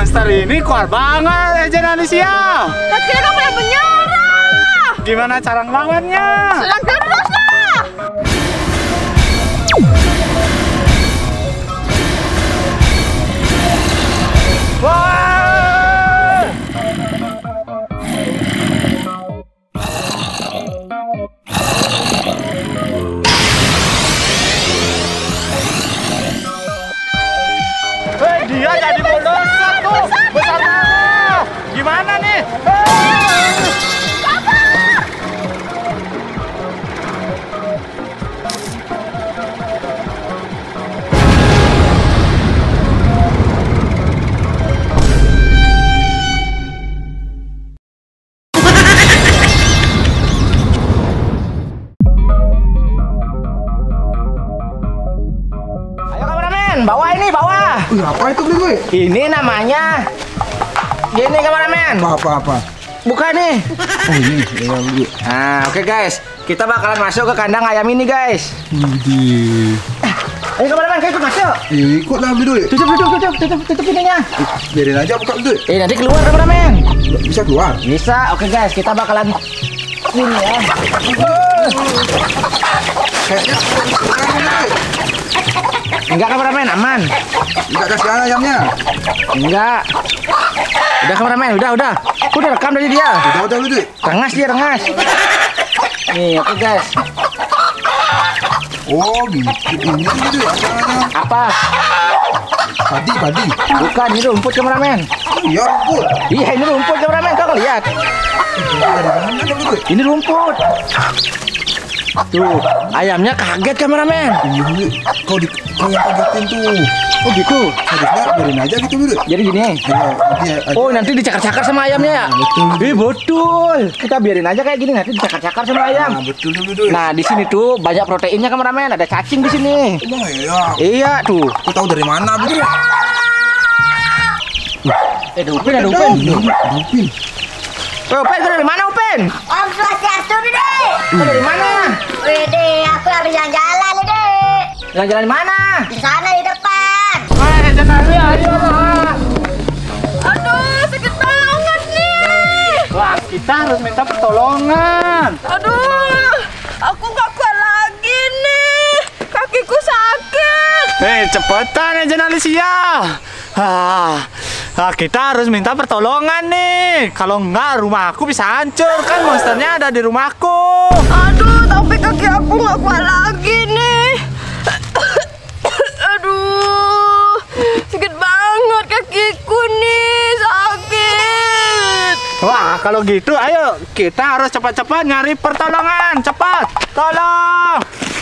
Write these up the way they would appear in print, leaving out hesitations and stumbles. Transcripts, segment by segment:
monster ini kuat banget, Agent Alicia. Kira kamu yang menyerah. Gimana cara ngelawannya? Serang terus lah. Wah! Dia jadi monster tuh, besar banget. Gimana nih? Bawah ini, bawah. Apa itu gue? Ini namanya. Gini kameramen. Apa? Buka nih. Oh ini, ya dulu. Nah, oke guys. Kita bakalan masuk ke kandang ayam ini guys. Ayo kameramen, ikut masuk. Ikut lah dulu. Tutup pintunya. Biarin aja buka dulu. Nanti keluar kameramen. Bisa keluar? Bisa. Oke guys, kita bakalan sini ya. Kayaknya Enggak kameramen, aman. enggak kasih ayamnya. Enggak. Udah kameramen, udah. Aku udah rekam dari dia. Udah dulu. Rengas dia, rengas. Nih, oke guys. Oh, gitu. Ini gitu ya caranya. Apa? Padi. Bukan, ini rumput kameramen. Iya, rumput. Iya, ini rumput kameramen, kau lihat. Dari mana dulu? Ini rumput. Tuh, ayamnya kaget kameramen. Iya, kau yang kagetin tuh. Oh gitu. Harusnya biarin aja gitu dulu. Jadi gini. Oh, nanti dicakar-cakar sama ayamnya ya? Betul. Betul. Kita biarin aja kayak gini, nanti dicakar-cakar sama ayam. Nah, betul dulu. Nah, di sini tuh banyak proteinnya kameramen. Ada cacing di sini. Emang ya? Iya, tuh. Kau tahu dari mana begitu? Ada Upin, ada Upin. Upin. Upin, kau dari mana Upin? Om Swastiastu nih deh. Kau dari mana? Wede, aku habis jalan-jalan nih deh. Jalan-jalan di mana? Di sana di depan. Agent Alicia, ayo lah. Aduh, sakit banget nih. Wah, kita harus minta pertolongan. Aduh, aku gak kuat lagi nih. Kakiku sakit. Cepetan Agent Alicia. Kita harus minta pertolongan nih. Kalau enggak rumahku bisa hancur. Kan monsternya ada di rumahku. Aduh, tapi kaki aku gak kuat lagi nih. Aduh, sakit banget kakiku nih, sakit. Wah, kalau gitu ayo kita harus cepat-cepat nyari pertolongan. Cepat. Tolong.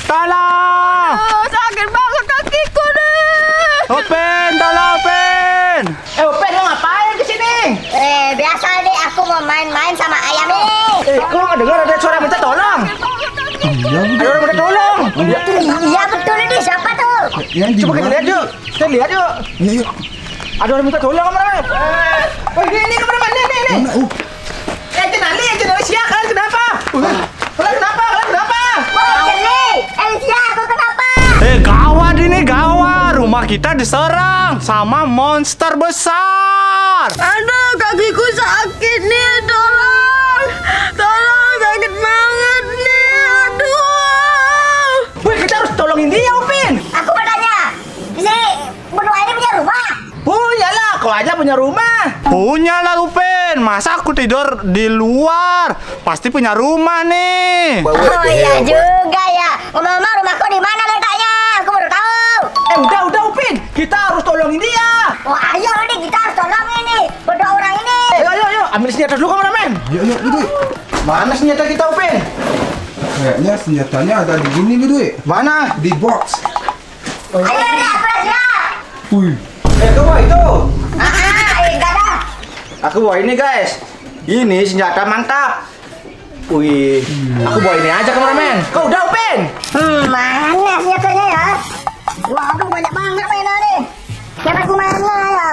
Sakit banget kakiku nih. Upin, tolong Upin. Upin, lo ngapain di sini? Biasa deh, aku mau main-main sama ayam nih. Kok nggak dengar ada suara minta tolong? Ada orang minta tolong. Iya betul ini, siapa tuh? Coba kita lihat yuk. Kita lihat yuk. Iya. Ada orang minta tolong kameramen. Oh ini kameramen, nih. Agent Alicia, kalian kenapa? Kalian kenapa? Alicia, aku kenapa? Gawat ini, gawat. Rumah kita diserang sama monster besar. Aduh, kakiku sakit nih, tolong, sakit banget nih, aduh. Wih, kita harus tolongin dia, Upin. Aku bertanya, ini berdua ini punya rumah? Punya lah, kau aja punya rumah. Punya lah Upin. Masa aku tidur di luar? Pasti punya rumah nih. Oh iya juga ya. Ngomong-ngomong, rumahku di mana letaknya? Aku baru tahu. Udah Upin, kita harus tolongin dia. Wah, ayo nih, kita harus tolongin nih berdua orang ini. Ayo, ambil senjata dulu kameramen. Iya, dulu. Mana senjata kita, Upin? Kayaknya senjatanya ada di sini dulu. Mana? Di box. Ayo nih, aku udah siap. Wih. Itu bawa itu. Enggak ada. Aku bawa ini guys. Ini senjata mantap. Wih, aku bawa ini aja kameramen. Kau udah Upin? Mana senjatanya ya? Waduh, banyak banget mainan nih. Senjataku mana ya?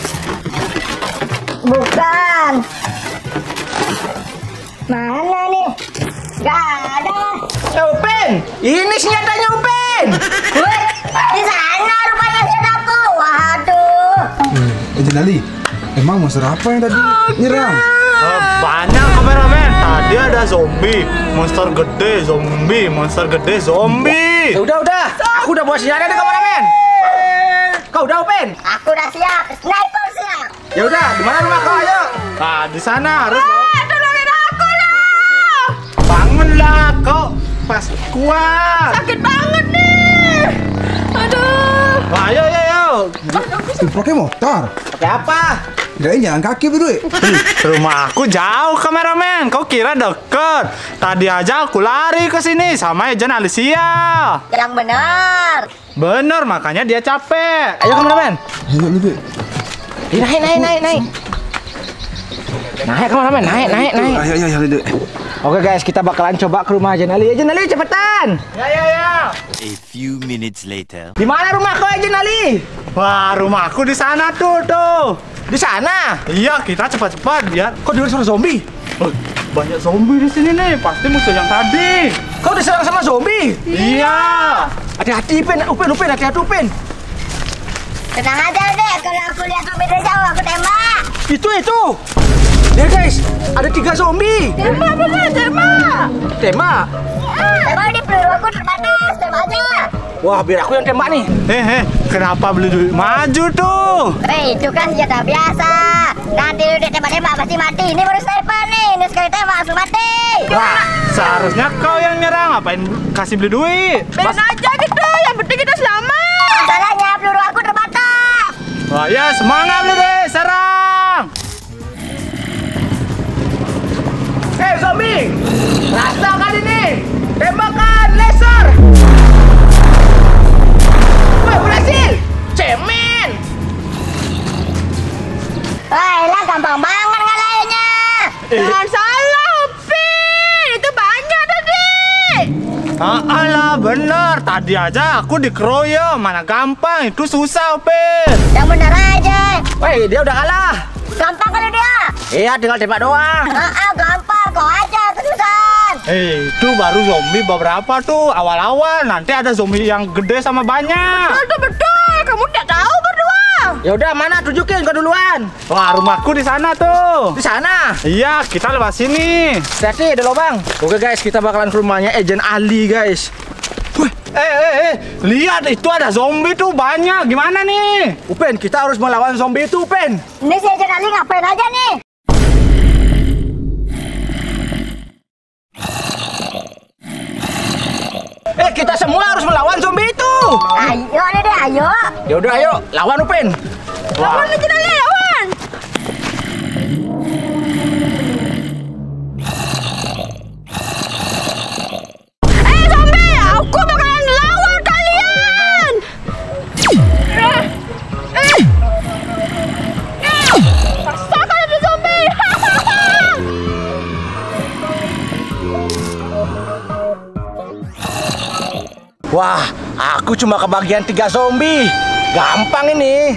Bukan. Mana nih? Gak ada. Upin, ini senjatanya Upin. Wih, di sana rupanya senjataku. Waduh. Agent Ali, Emang monster apa yang tadi nyerang? Banyak kameramen. Tadi ada zombie, monster gede, zombie, monster gede, zombie. Udah. Aku udah bawa senjata deh kameramen. Kau udah Upin? Aku udah siap. Sniper siap. Ya udah, di mana rumah kau ayo? Nah, di sana harus Tolongin aku lah. bangunlah kau. Pas kuat. Sakit banget nih. Aduh. Ayo. Pakai motor. Pakai apa? Kirain jalan kaki berdua. Rumah aku jauh kameramen. Kau kira deket? Tadi aja aku lari ke sini sama Ejen Alicia. Yang benar. Bener, makanya dia capek. Ayo kameramen. Ayo lu deh. Naik. Naik kameramen, naik. Ayo lu deh. Oke guys, kita bakalan coba ke rumah Ejen Ali. Ejen Ali cepetan. Ya. A few minutes later. Di mana rumah kau Ejen Ali? Wah, rumahku di sana tuh. Di sana. Iya, kita cepat-cepat biar. Kok dengar suara zombie? Banyak zombie di sini nih. Pasti musuh yang tadi. Kau diserang sama zombie? Iya. Hati-hati Upin, hati-hati Upin. Tenang aja deh. Kalau aku lihat zombie dari jauh, aku tembak. Itu. Lihat guys, ada 3 zombie. Tembak. Tembak. Tembak ini peluru aku terbatas. Tembak aja. Wah, biar aku yang tembak nih. Kenapa beli duit maju tuh? Itu kan senjata biasa. Nanti lu tembak-tembak pasti mati. Ini baru sniper nih. Ini sekali tembak langsung mati. Wah, seharusnya kau yang nyerang. Ngapain kasih beli duit? Biarin aja gitu. Yang penting kita selamat. Masalahnya peluru aku terbatas. Wah, ya semangat beli duit. Serang. Zombie, rasakan ini. Tembakan laser. Wah, berhasil. Cemen. Wah, elah gampang banget ngalahinnya. Jangan salah, Upin. Itu banyak tadi. Alah, bener. Tadi aja aku dikeroyok. Mana gampang. Itu susah, Upin. Yang benar aja. Woi, dia udah kalah. Gampang kalau dia. Iya, tinggal tembak doang. Gampang. Kau aja kesusahan. Itu baru zombie beberapa tuh. Awal-awal. Nanti ada zombie yang gede sama banyak. Betul. Kamu tidak tahu berdua. Ya udah, mana tunjukin kau duluan. Wah, rumahku di sana tuh. Di sana. Iya, kita lewat sini. Hati-hati, ada lubang. Oke guys, kita bakalan ke rumahnya Ejen Ali guys. Lihat itu ada zombie tuh banyak. Gimana nih? Upin, kita harus melawan zombie itu, Upin. Ini si Ejen Ali ngapain aja nih? Kita semua harus melawan zombie itu. Ayo deh, ayo. Ya udah, ayo, lawan Upin. Lawan Ejen Ali, lawan. Zombie, aku bakalan lawan kalian. Rasakan itu zombie. Wah, aku cuma kebagian 3 zombie. Gampang ini.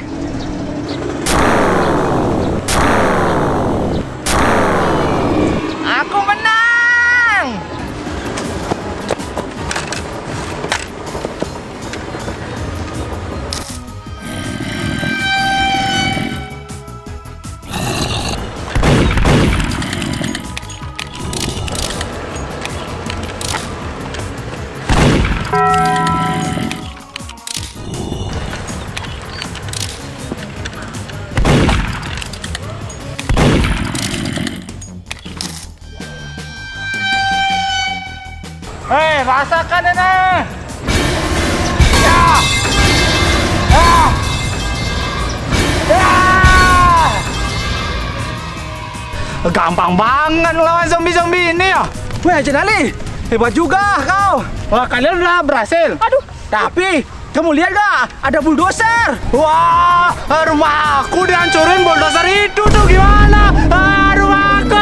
Aku menang. Rasakan ini. Gampang banget lawan zombie-zombie ini ya. Wah, Ejen Ali, hebat juga kau. Wah, kalian udah berhasil. Aduh, tapi kamu lihat gak? Ada bulldozer. Wah, rumahku dihancurin bulldozer itu tuh gimana? Rumahku.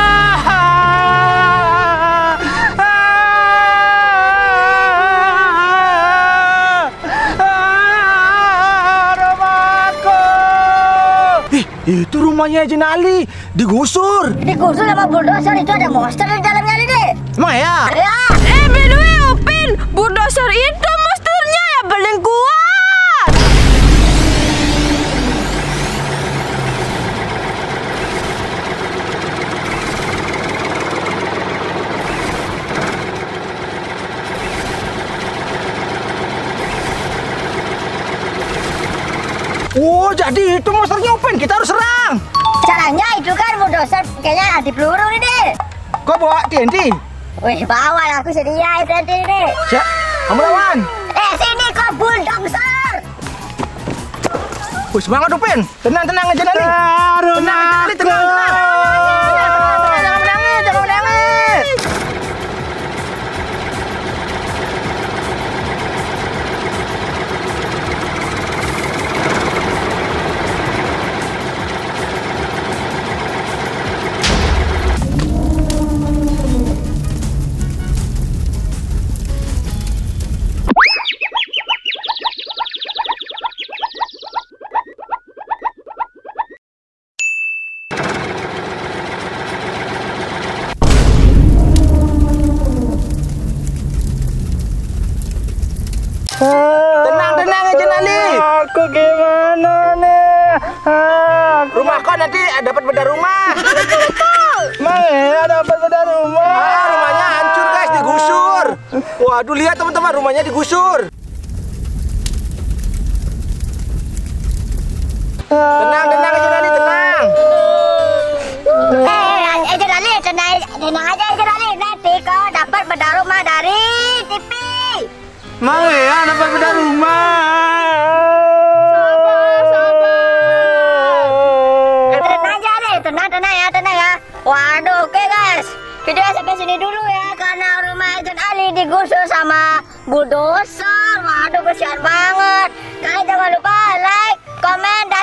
Itu rumahnya Ejen Ali, digusur. Digusur sama bulldozer, itu ada monster di dalamnya nih deh. Emang ya? Ya. By the way, Upin, bulldozer itu monsternya yang paling kuat. kayaknya anti peluru nih, Dek. Kau bawa TNT? Wih, bawa lah, aku sedia TNT nih, Dek. Siap. Kamu lawan. Sini kau bulldozer. Semangat Upin. Tenang aja Nali. Tenang. Jangan menangis. Tenang aja Nali. Aku gimana nih? Rumah kau nanti dapat beda rumah. Dapat beda rumah. Rumahnya hancur guys, digusur. Waduh, lihat teman-teman, rumahnya digusur. Tenang aja Nali, tenang. Nali, tenang aja Nali. Nanti kau dapat beda rumah dari TV. Dapat beda rumah. Tenang ya. Waduh, oke guys. Video sampai sini dulu ya, karena rumah Agent Ali digusur sama bulldozer. Waduh, kesian banget. Kalian jangan lupa like, komen,